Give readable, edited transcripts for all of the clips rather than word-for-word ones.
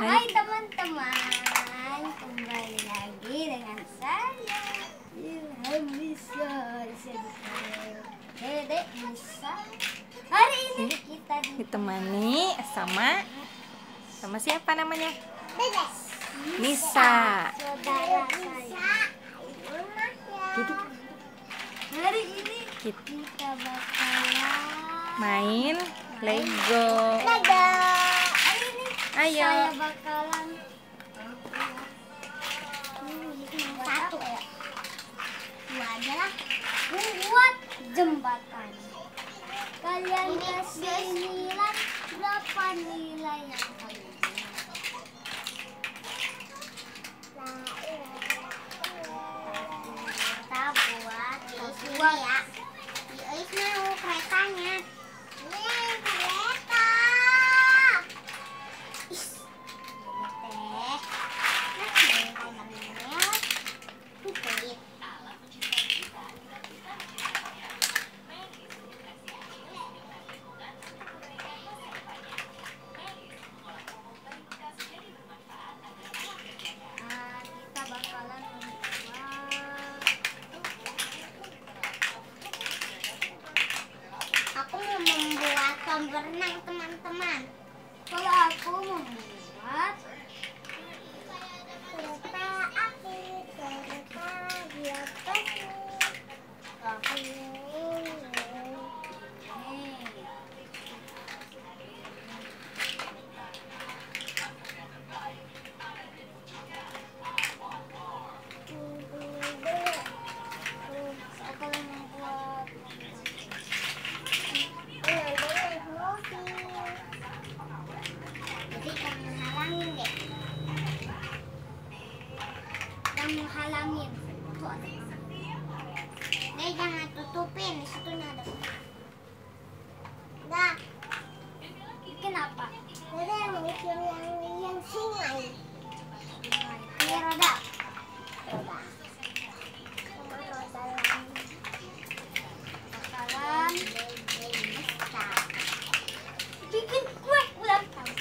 Hai teman-teman, kembali lagi dengan saya Ilham Nisa. Dedek Nisa. Hari ini kita ditemani sama siapa namanya? Dedek Nisa. Saudara saya. Duduk. Hari ini kita bakalan main Lego. Hari ini Ayo. saya bakalan satu ya. Dua adalah membuat jembatan. Kalian kasih nilai berapa nilai yang kalian kita buat ya. Iis mau keretanya. Kereta. Kita bakalan aku mau membuat kolam renang, teman-teman. Kalau aku membuat kereta api di atas menghalangin tuh ada. Jangan tutupin, di situ ada. Nah, kenapa? Ada yang singa ini. Ini roda. Bakalan bikin kue ulang tahun.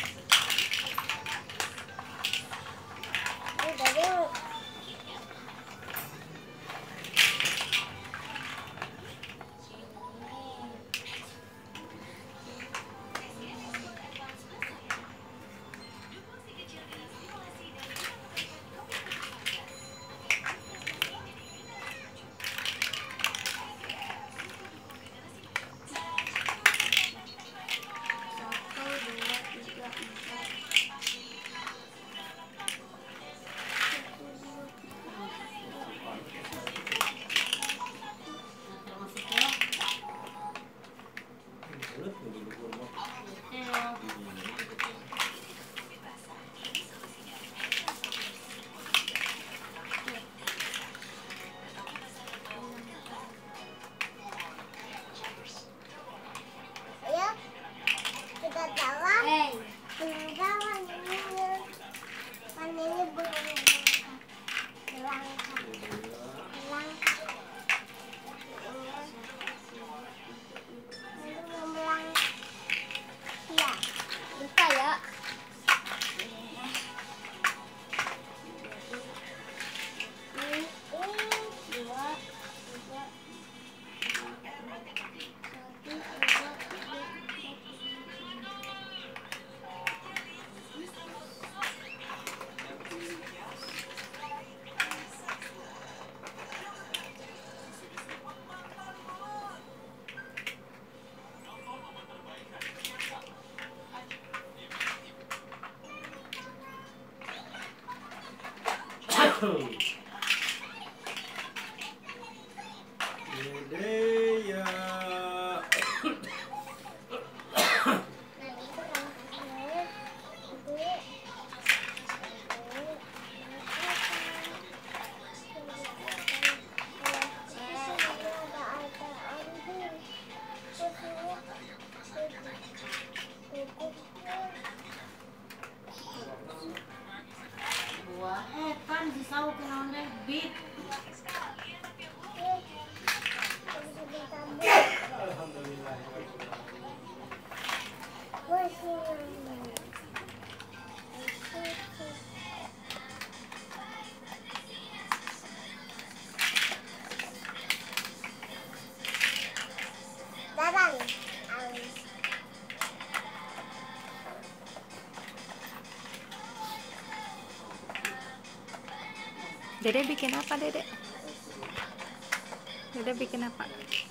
Dea. Kan disaukin oleh bit. Alhamdulillah. Dede bikin apa, Dede? Dede bikin apa?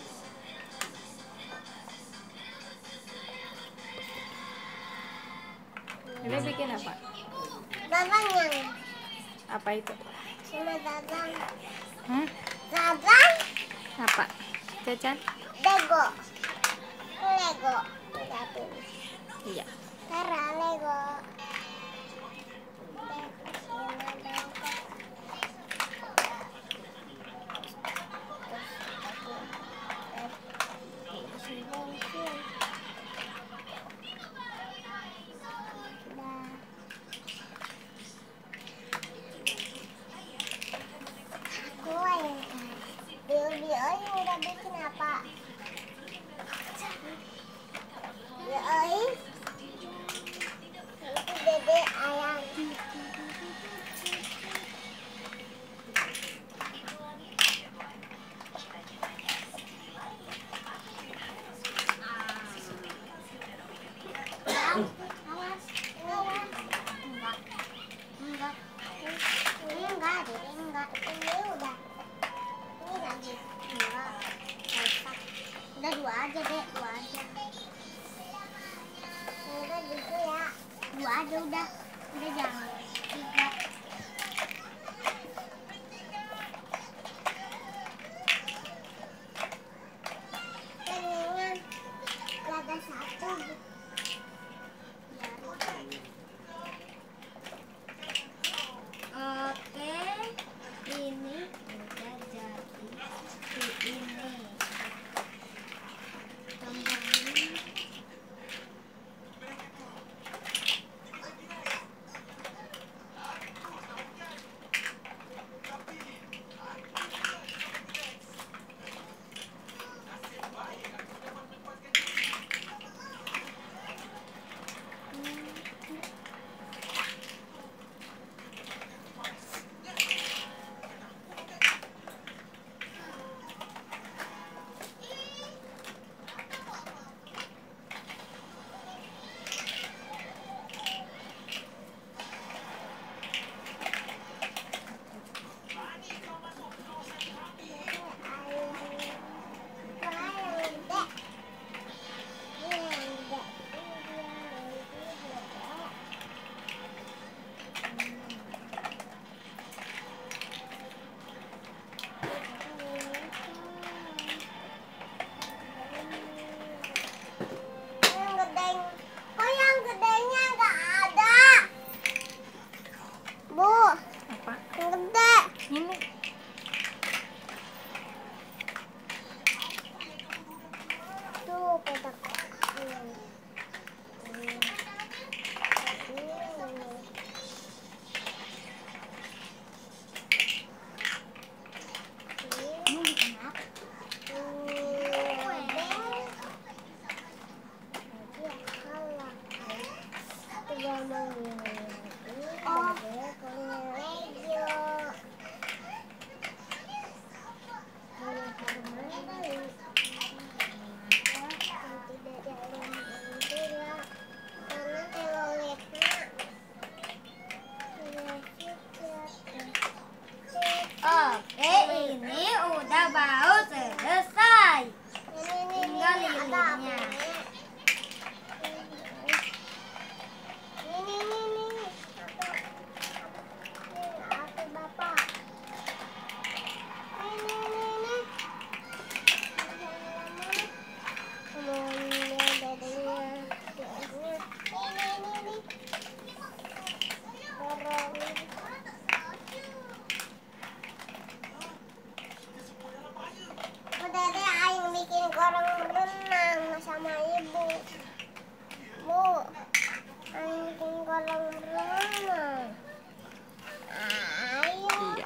Dede bikin apa? Dadang yang Apa itu? cuma dadang. Hmm? Dadang Apa? Cacan? Lego. Lego. Tidak tulis. Iya. Karena Lego. Dia yang udah bikin apa? Dia itu Dede ayam. Awas, enggak, Dede enggak. Ini udah. Ini lagi enggak. Udah dua aja deh, dua aja. Udah gitu ya, dua aja udah jangan tiga. Pengennya gak ada satu. Oke, ini udah jadi ini. Tambahin. Kok yang gedenya nggak ada? Bu, Apa? yang gede. Ini. Tuh, petak. Ini kenapa? Oke, ini udah bau selesai. Tinggal lilinnya. Apa Bapak? Dede aing bikin kolam renang sama ibu. Bu, aing bikin kolam renang. Ayo. Iya.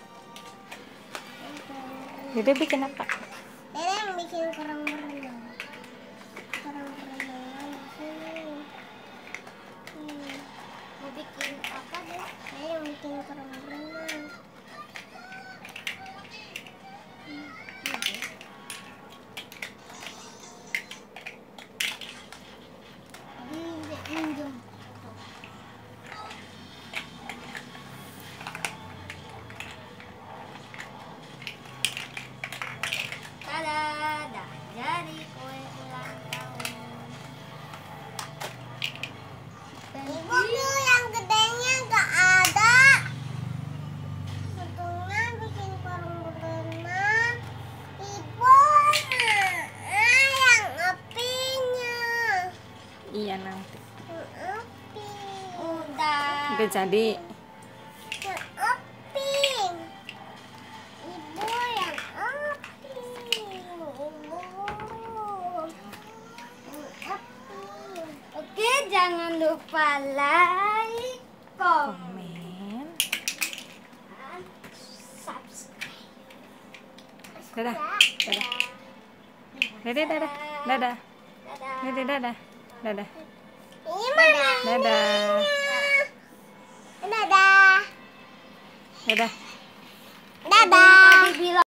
Dede bikin apa? Dede yang bikin kolam renang. bikin kolam renang. Minjem. Tada, dah jadi kue ulang tahun. Ibu tuh yang gedenya nggak ada. Betulnya bikin kolam renang. Ibu yang apinya. Iya nanti. Api. Udah. Udah jadi. Yang api. Ibu yang api. Ibu. Yang api. Oke, jangan lupa like, Komen. dan subscribe. Dadah. Dadah. Dadah. Dadah. Dadah. Dadah. Dadah. Dadah. Dadah. Ini mana? Dadah. Dadah. Dadah. Dadah. Tadi bilang